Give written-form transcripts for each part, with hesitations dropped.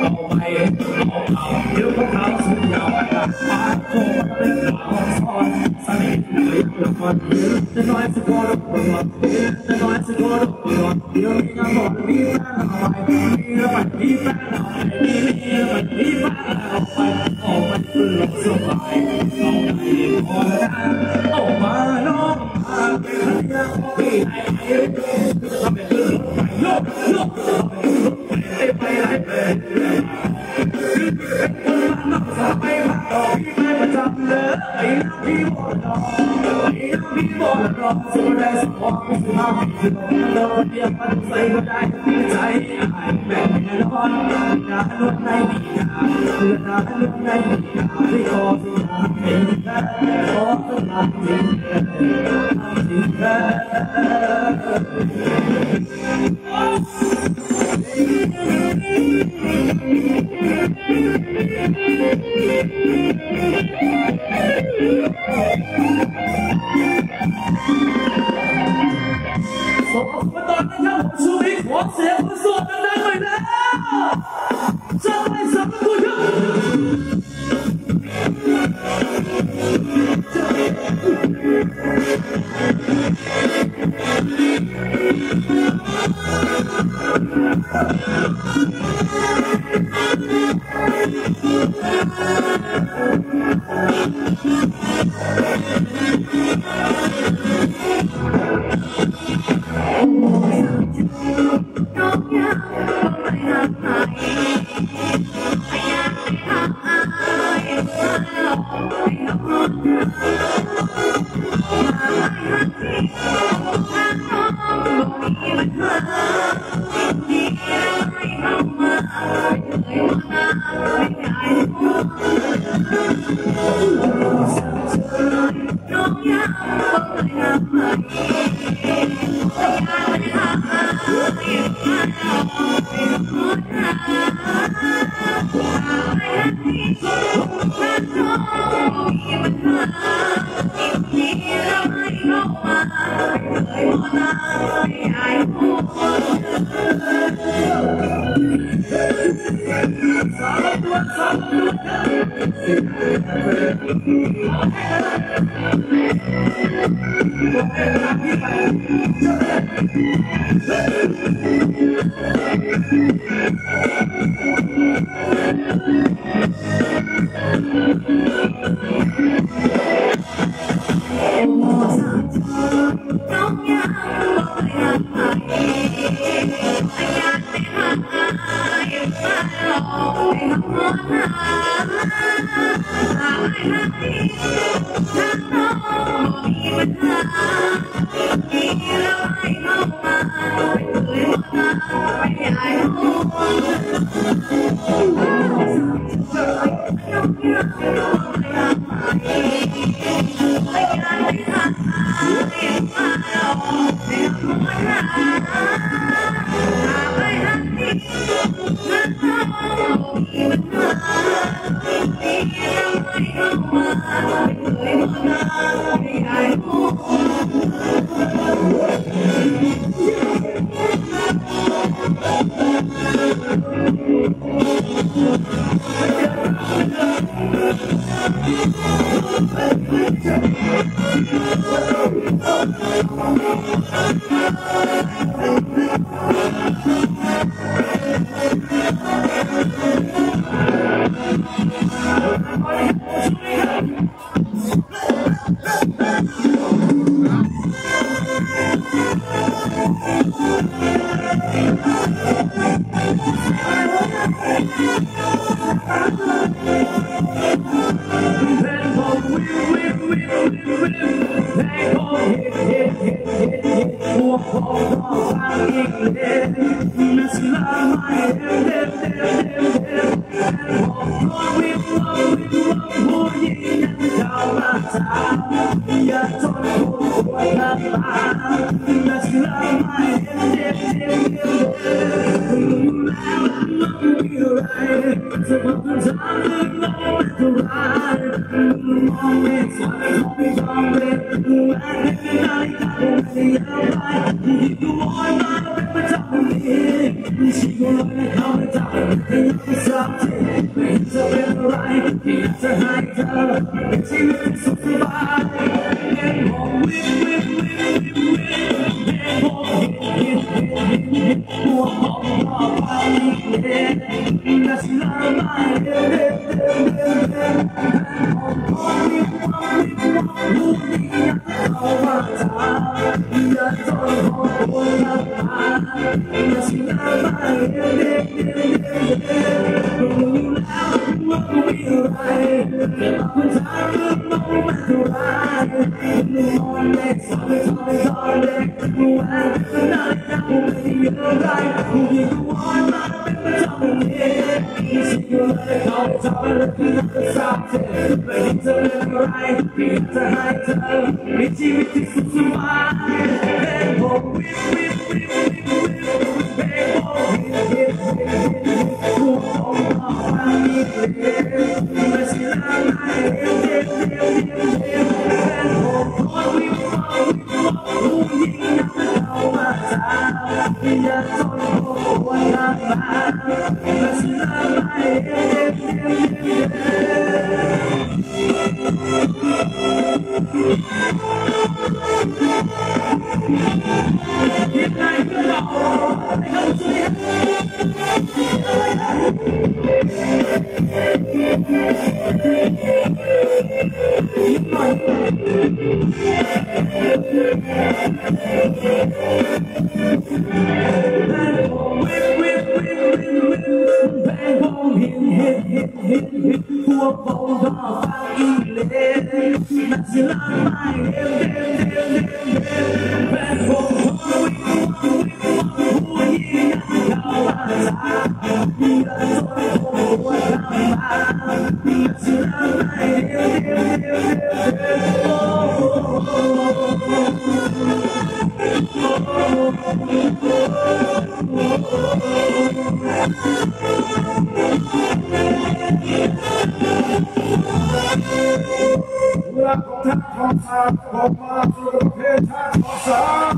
เอาไปเอาเก่าเดี๋ยวพวกเขาสุดยาวไปละมาโคตรเป็นหลังซ้อนสนิทเลยละคนจะน้อยสักคนจะน้อยสักคนเดี๋ยวมีงานบอกมีแฟนเอาไปมีแล้วมันมีแฟนเอาไปมีแล้วมันมีแฟนเอาไปเอาไปเพื่อสบายเอาไปพอแล้วเอามาน้องมาเป็นคนเดียวพี่ให้ทำเป็นเรื่องไปโยกโยกไปไหนไปคนบ้านนอกสาวไปพักดอกพี่ไม่ประจำเลยไอ้น้ำพี่บอลดอกไอ้น้ำพี่บอลดอกสุดแรงสุดหอมสุดหอมสุดหอมเราเดียวมันใส่ก็ได้ใจหายแบบแน่นอนนาลุกในดีกาเพื่อนาลุกในดีกาที่ขอสุดหอมเป็นแค่ขอสุดหอมจริงจริงแค่สมกับตอนนี้ครับผมชูวิทย์ขอเสียงคนสวดดังๆหน่อยนะจะไปสัมผัสครับ She gonna let it come and สักทีไม่จะเป็นอะไรที่อยากจะให้เธอเป็นชีวิตที่สุขสบายเล่นของวิ่งเล่นของฮิตหัวของรอบไปเล่นน่าสิลาไม่เล่นของวิ่งลูกนี้อยากเข้ามาจ้าอย่าจนของคนละตาน่าสิลาไม่เล่นรู้แล้วว่ากูมีอะไรแต่บางคนถามว่าน้องไม่เท่าไรมึงมองเล็กสอนเล็กกูแอบก็ได้นะกูไม่ได้ยินอะไรกูยิ่งวอนมาเป็นประจำเลยมีสิ่งอะไรเขาจะทำอะไรที่น่าจะทราบเธอไม่ได้จะเป็นอะไรที่จะให้เธอมีชีวิตที่สุขสบายเล่นผมวิ่งเล่นผมฮิตหัวของเราฟังมีเพลงไม่ใช่ลาไม่เล่นผมวิ่งผู้หญิงอยากเข้ามาจ้าอย่าจนโกรธกันมาไม่ใช่ลาไม่เล่นยังไงก็รอให้เขาช่วยยิ้มหน่อยแบงค์ของฮิตพวกผมก็ฟังอีเล่นนักศิลป์ไม่เด่นแบงค์ของผู้หญิงเข้ามาจ้าอย่าจนหัวเข้ามานักศิลป์ไม่เด่นรักของท่านของสาวของมาสู่ประเภทท่านของสาว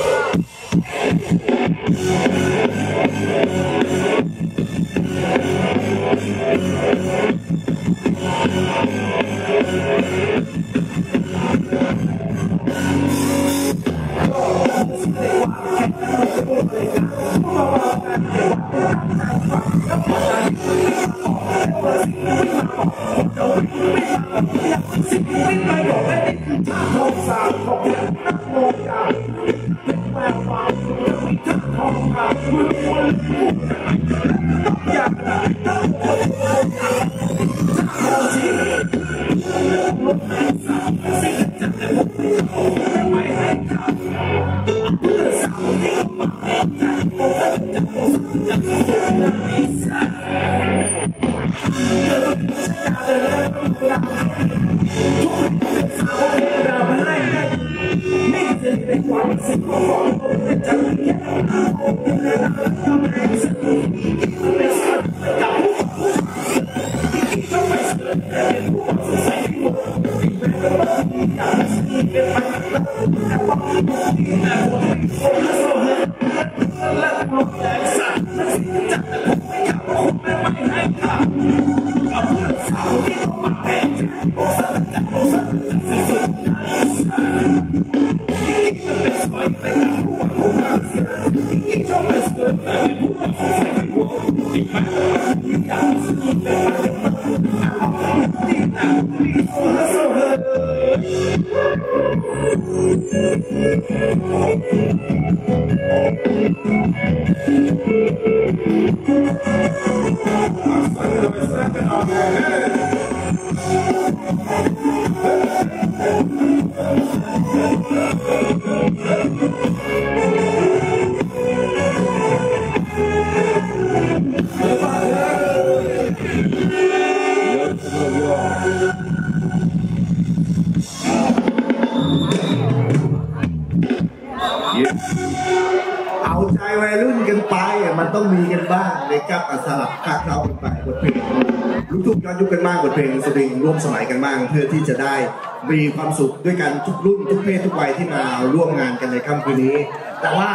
เอาใจวัยรุ่นกันไปมันต้องมีกันบ้างในกับสลับคัดเราไปบทเพลงลูกทุ่งย้อนยุคกันบ้างบทเพลงสตริงร่วมสมัยกันบ้างเพื่อที่จะได้มีความสุขด้วยกันทุกรุ่นทุกเพศทุกวัยที่มาร่วมงานกันในค่ำคืนนี้แต่ว่า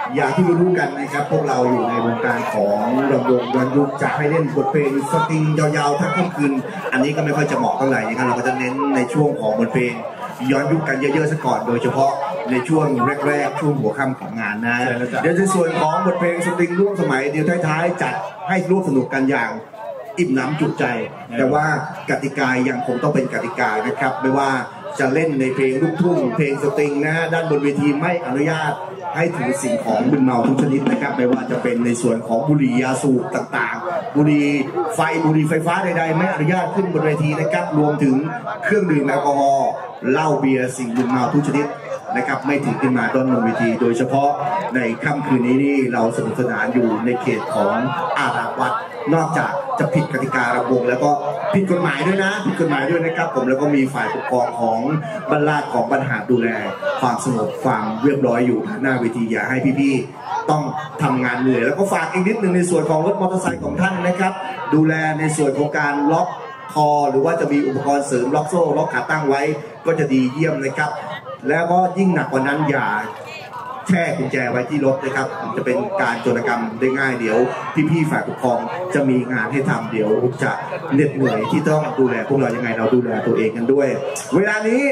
อย่างที่รู้กันนะครับพวกเราอยู่ในวงการของรำวงย้อนยุคจะให้เล่นบทเพลงสตริงยาวๆทั้งค่ำคืนอันนี้ก็ไม่ค่อยจะเหมาะเท่าไหร่นะครับเราก็จะเน้นในช่วงของบทเพลงย้อนยุคกันเยอะๆซะก่อนโดยเฉพาะในช่วงแรกๆช่วงหัวค่ำของงานนะเดี๋ยวในส่วนของบทเพลงสตริงร่วมสมัยเดี๋ยวท้ายๆจัดให้ร่วมสนุกกันอย่างอิ่มน้ำจุใจแต่ว่ากติกายังคงต้องเป็นกติกานะครับไม่ว่าจะเล่นในเพลงลูกทุ่งเพลงสตริงนะด้านบนเวทีไม่อนุญาตให้ถือสิ่งของมึนเมาทุกชนิดนะครับไม่ว่าจะเป็นในส่วนของบุหรี่ยาสูบต่างๆบุหรี่ไฟฟ้าใดๆไม่อนุญาตขึ้นบนเวทีนะครับรวมถึงเครื่องดื่มแอลกอฮอล์เหล้าเบียร์สิ่งมึนเมาทุกชนิดนะครับไม่ถือขึ้นมาด้านบนเวทีโดยเฉพาะในค่ำคืนนี้นี่เราสนุกสนานอยู่ในเขตของอารามวัดนอกจากจะผิดกติการะวงแล้วก็ผิดกฎหมายด้วยนะผิดกฎหมายด้วยนะครับผมแล้วก็มีฝ่ายปกครองของบรรลาดของบรรหารดูแลความสงบความเรียบร้อยอยู่หน้าเวทีอย่าให้พี่ๆต้องทำงานเหนื่อยแล้วก็ฝากอีกนิดหนึ่งในส่วนของรถมอเตอร์ไซค์ของท่านนะครับดูแลในส่วนของการล็อกคอหรือว่าจะมีอุปกรณ์เสริมล็อกโซ่ล็อกขาตั้งไว้ก็จะดีเยี่ยมนะครับแล้วก็ยิ่งหนักกว่านั้นอย่าแช่กุญแจไว้ที่รถนะครับจะเป็นการโจรกรรมได้ง่ายเดี๋ยวพี่ๆฝ่ายปกครองจะมีงานให้ทำเดี๋ยวจะเหน็ดเหนื่อยที่ต้องดูแลพวกเรายังไงเราดูแลตัวเองกันด้วยเวลานี้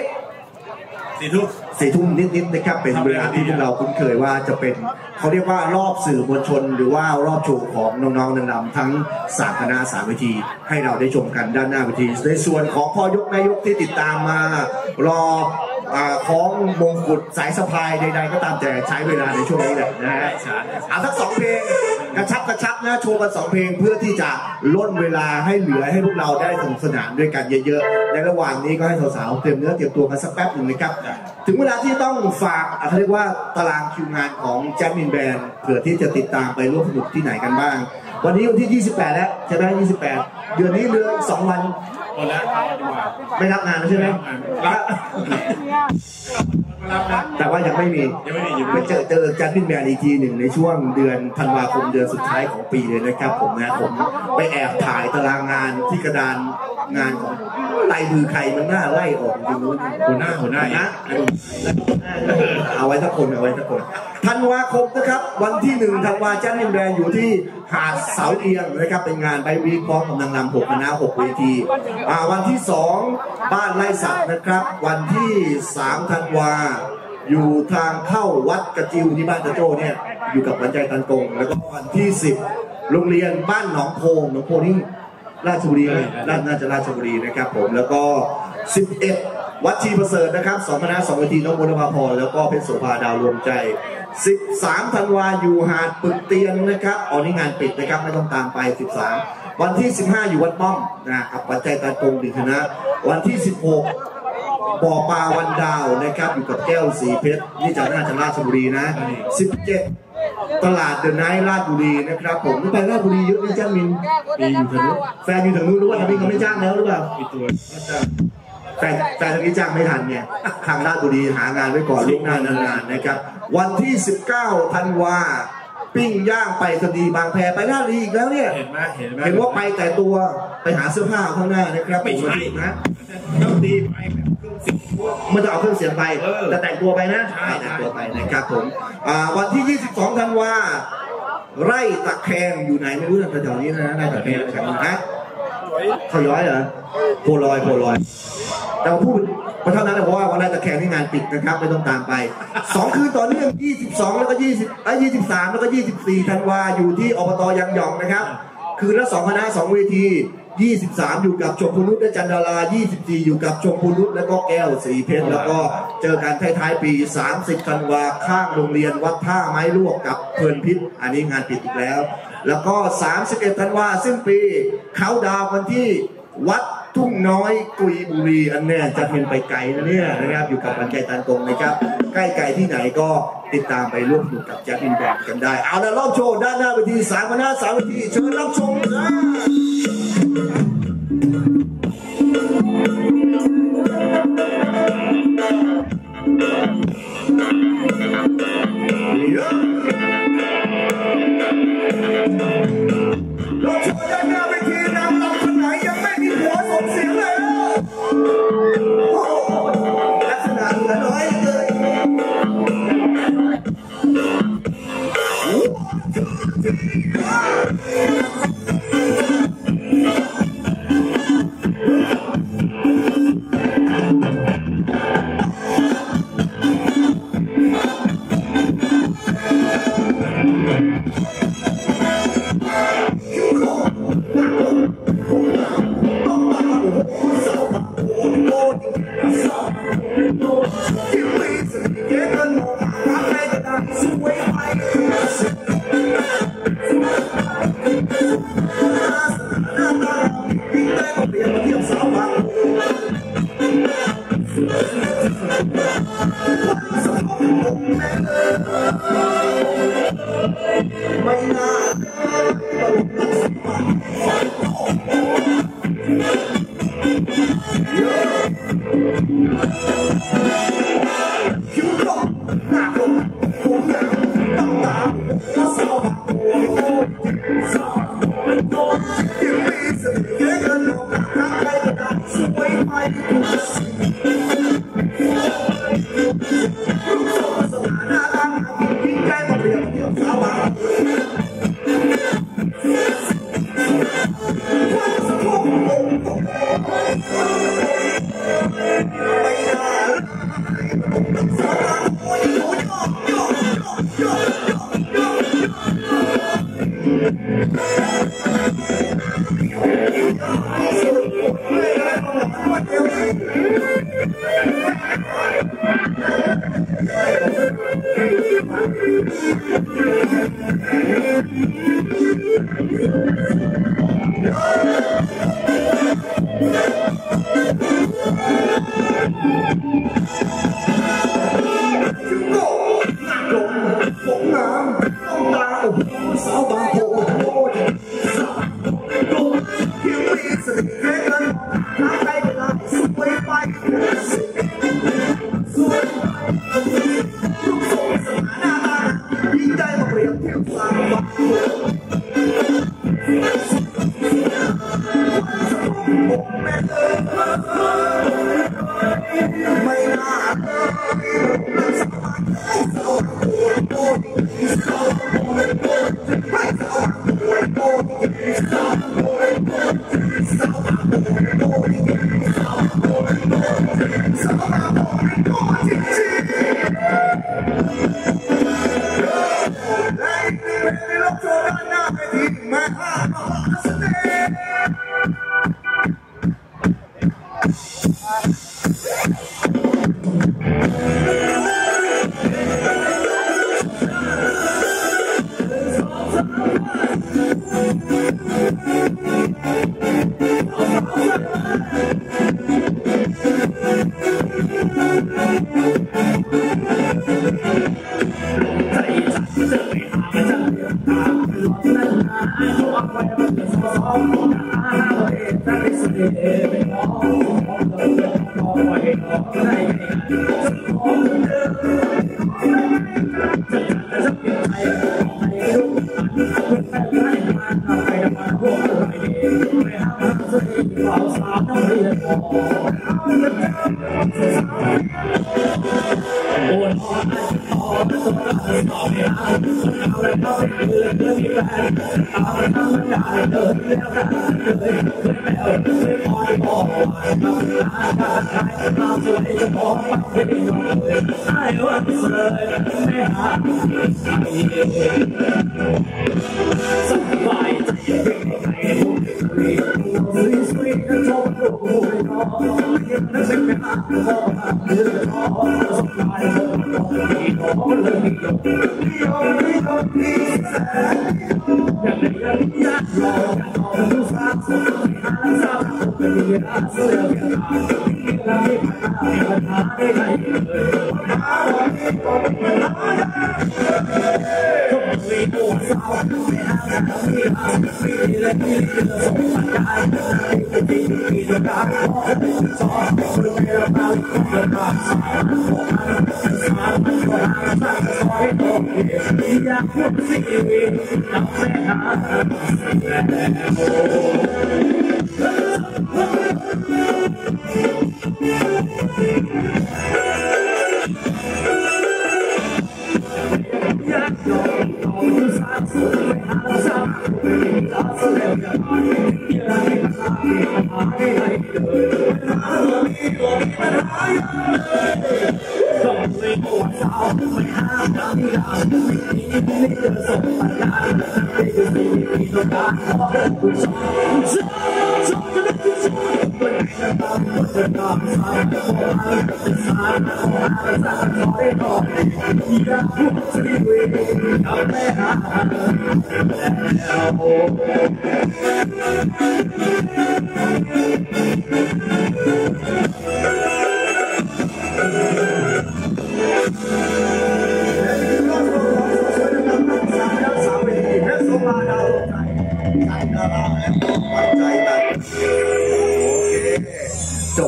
4 ทุ่มนิดๆนะครับเป็นเวลาที่พวกเราคุ้นเคยว่าจะเป็นเขาเรียกว่ารอบสื่อมวลชนหรือว่ารอบโชว์ของน้องๆนำทั้ง3คณะ3เวทีให้เราได้ชมกันด้านหน้าเวทีในส่วนของพ่อยกแม่ยกที่ติดตามมารอของมงกุฎสายสะพายใดๆก็ตามแต่ใช้เวลาในช่วงนี้แหละนะฮะเอาสัก2 เพลงกระชับนะโชว์กัน2 เพลงเพื่อที่จะล่นเวลาให้เหลือให้พวกเราได้สนุกสนานด้วยกันเยอะๆในระหว่างนี้ก็ให้สาวๆเตรียมเนื้อเตรียมตัวกันสักแป๊บหนึ่งนะครับถึงเวลาที่ต้องฝากเขาเรียกว่าตารางคิวงานของแจ็คมินแบนด์เผื่อที่จะติดตามไปร่วมสนุกที่ไหนกันบ้างวันนี้วันที่28แล้วใช่ไหม28เดือนนี้เหลือ2 วันไม่รับงานใช่ไหมแต่ว่ายังไม่มีไปเจอแจ็คมินแบนด์อีกทีหนึ่งในช่วงเดือนธันวาคมเดือนสุดท้ายของปีเลยนะครับผมไปแอบถ่ายตารางงานที่กระดานงานของไต่มือใครมันน่าไล่ออกจริงๆหัวหน้านะเอาไว้สักคนธันวาคมนะครับวันที่1 ธันวาคมแจ็คมินแบนด์อยู่ที่หาดเสาเอียงนะครับเป็นงานไปวีพร้อมกับนางรำ6 คณะ 6 เวทีวันที่2บ้านไร่สัตว์นะครับวันที่3 ธันวาอยู่ทางเข้าวัดกระจิวที่บ้านตะโจ้เนี่ยอยู่กับวันใจตันกงแล้วก็วันที่10โรงเรียนบ้านหนองโพนี่ราชบุรีน่าจะราชบุรีนะครับผมแล้วก็11วัดชีประเสริฐนะครับ2 คณะ 2 เวทีน้องบุรพาพรแล้วก็เพชรโสภาดาวรวมใจ13 ธันวาอยู่หาดปึกเตียนนะครับนี่งานปิดนะครับไม่ต้องตามไป13วันที่15อยู่วัดป้อมนะครับวันใจตันกง1 คณะวันที่16บ่อปลาวันดาวนะครับอยู่กับแก้วสีเพชรนี่จะน่าจะราชบุรีนะ17ตลาดเดินไนท์ราชบุรีนะครับผมไปราชบุรีเยอะนี่จ้างมินอยู่ทางนู้นแฟนอยู่ทางนู้นรู้ว่าทางนี้เขาไม่จ้างแล้วหรือเปล่าแฟนทางนี้จ้างไม่ทันไงทางราชบุรีหางานไว้ก่อนล่วงหน้านานๆนะครับวันที่19 ธันวาปิ้งย่างไปสดีบางแพไปราชบุรีอีกแล้วเนี่ยเห็นว่าไปแต่ตัวไปหาเสื้อผ้าข้างหน้านะครับไม่ใช่นะต้องดีไปมันจะเอาเครื่องเสียงไปจะแต่งตัวไปนะแต่งตัวไปนะครับผมวันที่22 ธันวาไร่ตะแคงอยู่ไหนไม่รู้นะแถวนี้นะไร่ตะแคงนะเขาย้อยเหรอโพลอยแต่พูดมาเท่านั้นเลยเพราะว่าวันไร่ตะแคงที่งานปิดนะครับไม่ต้องตามไป2 คืนต่อเนื่อง22แล้วก็23แล้วก็24 ธันวาอยู่ที่อบต.ยังหยองนะครับคืนละ2 คณะ 2 เวที23อยู่กับชมพูนุชและจันดารา24อยู่กับชมพูนุชและก็แก้วสีเพชรแล้วก็เจอกันท้ายๆปี30 ธันวาข้างโรงเรียนวัดท่าไม้ลวกกับเพลินพิษอันนี้งานปิดอีกแล้วแล้วก็31 ธันวาสิ้นปีเขาดาวกันที่วัดทุ่งน้อยกุยบุรีอันเนี้ยจะเป็นไปไกลนะเนี่ยนะครับอยู่กับวันใจตันตรงนะครับใกล้ไกลที่ไหนก็ติดตามไปร่วมสนุกกับแจ็คอินแบนด์กันได้เอาละรอบโชว์ด้านหน้าเวที3 คณะ 3 เวทีเชิญรับชมนะรอบโชว์ด้านหน้าเวทีนำเราคนไหนยังไม่มีหัวส่งเสียงเลยลักษณะเหลือน้อยเลยไม่น่าคิวก็หน้าลงหัวหน้าต้องตามถ้าสาวหักหัวโอ้ยสาวโดนยิ่งมีเสน่ห์เยอะเกินลงรักใครก็ได้สวยไปทุกสิ่งรูปทรงสง่าน่ารักยิ่งใกล้มาเปรียบเทียบสาวบางวันสะพกองค์ไม่น่าสาวบางโอ้ยโอ้ยโยโยโยโยสาวบางโพโอ้ยสาวโดนยิ่งมีเสน่ห์เยอะเกินรักใครก็ได้สวยไปสวยรูปทรงสง่าน่ารักยิ่งได้มาเปรียบเทียบสาวบางโพวันสะพกอกแม่เอ๋ยไม่น่าเลยสาวบางโพโอ้ยสาวบางโพ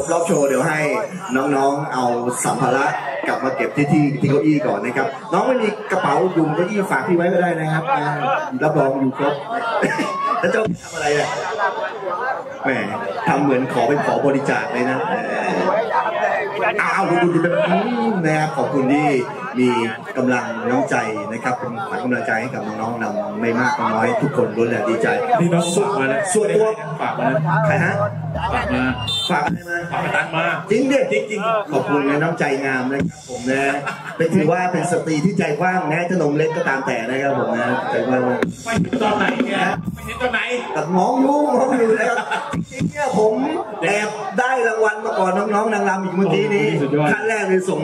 รอบโชว์เดี๋ยวให้น้องๆเอาสัมภาระกลับมาเก็บที่เก้าอี้ก่อนนะครับน้องไม่มีกระเป๋ายุงเก้าอี้ฝากพี่ไว้ก็ได้นะครับรับรองอยู่ครบแล้วเจ้าทำอะไรเนี่ยแหมทำเหมือนเป็นขอบริจาคเลยนะเอาดูนะครับขอบคุณที่มีกำลังน้ำใจนะครับเป็นขวัญกำลังใจให้กับน้องๆนำไม่มากก็น้อยทุกคนล้วนแหละดีใจนี่น้องฝากมาแล้วส่วนตัวฝากมาใครฮะฝากอะไรมาฝากตังมาจริงดิจริงขอบคุณในน้ำใจงามนะครับผมนะเป็นถือว่าเป็นสตรีที่ใจกว้างแม้จะนมเล็กก็ตามแต่นะครับผมนะใจกว้างไปตอนไหนเนี่ยไปเห็นตอนไหนกับมองอยู่แล้วจริงๆเนี่ยผมแอบได้รางวัลมาก่อนน้องๆนางรำอีกเมื่อกี้นี้ขั้นแรกเลยส่ง